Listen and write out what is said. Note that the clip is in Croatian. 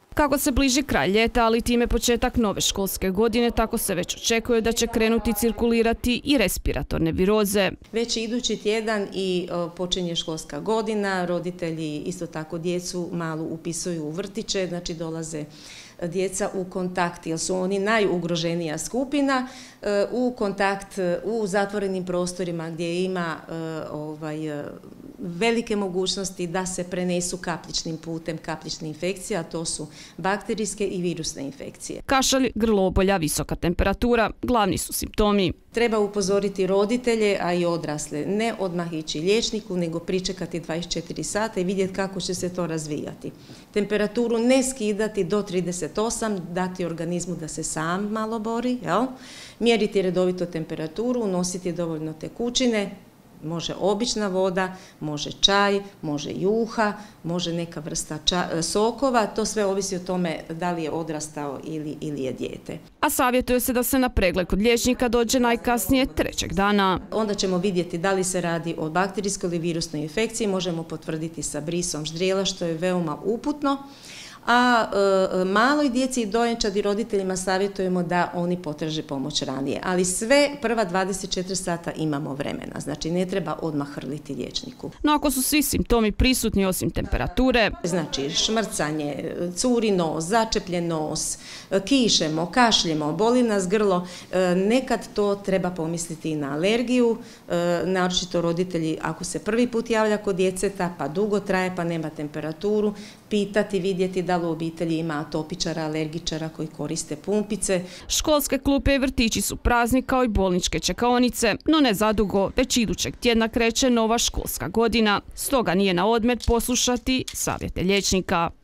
Kako se bliži kraj ljeta, ali time početak nove školske godine, tako se već očekuje da će krenuti cirkulirati i respiratorne viroze. Već idući tjedan i počinje školska godina, roditelji isto tako djecu malo upisuju u vrtiće, znači dolaze djeca u kontakt, jer su oni najugroženija skupina, u kontakt u zatvorenim prostorima gdje ima velike mogućnosti da se prenesu kapljičnim putem kapljične infekcije, a to su bakterijske i virusne infekcije. Kašalj, grlobolja, visoka temperatura glavni su simptomi. Treba upozoriti roditelje, a i odrasle, ne odmah ići liječniku, nego pričekati 24 sata i vidjeti kako će se to razvijati. Temperaturu ne skidati do 38, dati organizmu da se sam malo bori, mjeriti redovito temperaturu, nositi dovoljno tekućine, može obična voda, može čaj, može juha, može neka vrsta sokova, to sve ovisi o tome da li je odrastao ili je dijete. A savjetuje se da se na pregled kod liječnika dođe najkasnije 3. dana. Onda ćemo vidjeti da li se radi o bakterijskoj ili virusnoj infekciji, možemo potvrditi sa brisom ždrijela, što je veoma uputno. A maloj djeci i dojenčadi roditeljima savjetujemo da oni potraže pomoć ranije. Ali sve prva 24 sata imamo vremena, znači ne treba odmah hrliti liječniku. No ako su svi simptomi prisutni osim temperature, znači šmrcanje, curi nos, začepljen nos, kišemo, kašljemo, boli nas grlo, nekad to treba pomisliti i na alergiju, naročito roditelji ako se prvi put javlja kod djeteta pa dugo traje pa nema temperaturu, pitati, vidjeti da li u obitelji ima atopičara, alergičara koji koriste pumpice. Školske klupe i vrtići su prazni kao i bolničke čekaonice, no ne zadugo, već idućeg tjedna kreće nova školska godina. Stoga nije na odmet poslušati savjete liječnika.